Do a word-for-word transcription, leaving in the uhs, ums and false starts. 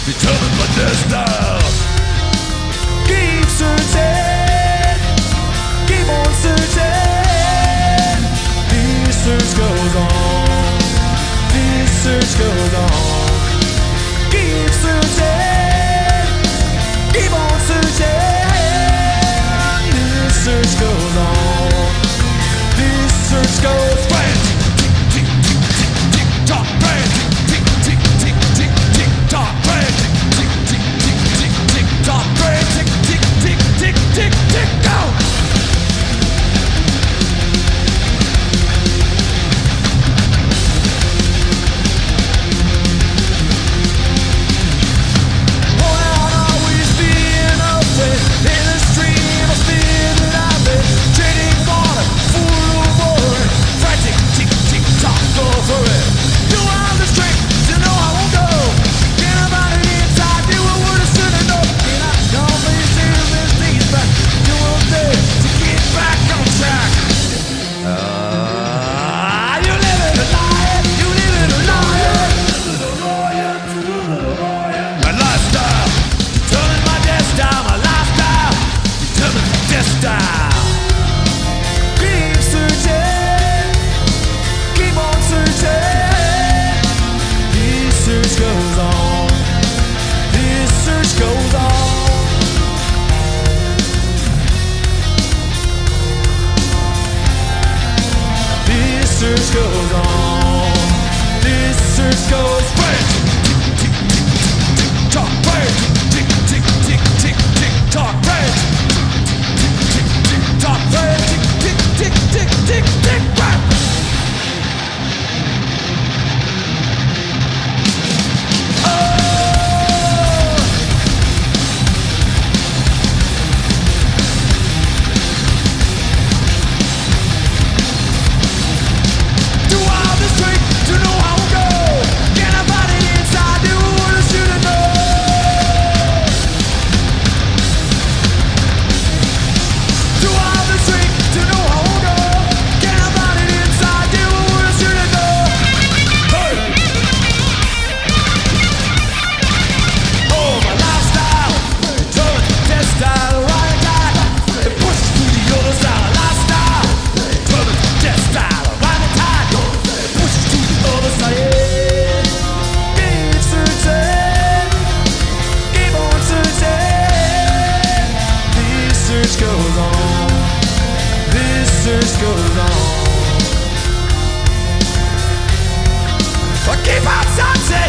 determine my destiny. Keep searching, keep on searching. This search goes on, this search goes on. Keep searching, keep on searching. This search goes on, this search goes on. Tick, tick, tick, tick, tick, tock, bang. Tick, tick, tick, tick, tick, tock, bang. Tick, tick, tick, tick, tick, tock, bang. Tick, tick, tick, tick, tick, tick, go. Keep searching, keep on searching. This search goes on, this search goes on. This search goes on, this search goes on. Tick, tick, tick, tick, tick, tock, bang. Tick, tick, tick, tick, tick, tock, bang. Top tick, tick, tick, tick, tick, tick, right. Oh. Do all this trick to know how to go. Get a body inside, do what I should've known. Do all this trick to know how to go. Get a body inside, do what I should've known. Hey. Oh, my lifestyle, turn test style, right time. It pushes to the other side. Lifestyle, turn test style, right time. It pushes to the other side. Keep searching, keep on searching. This search goes on, this search goes on. Keep on searching.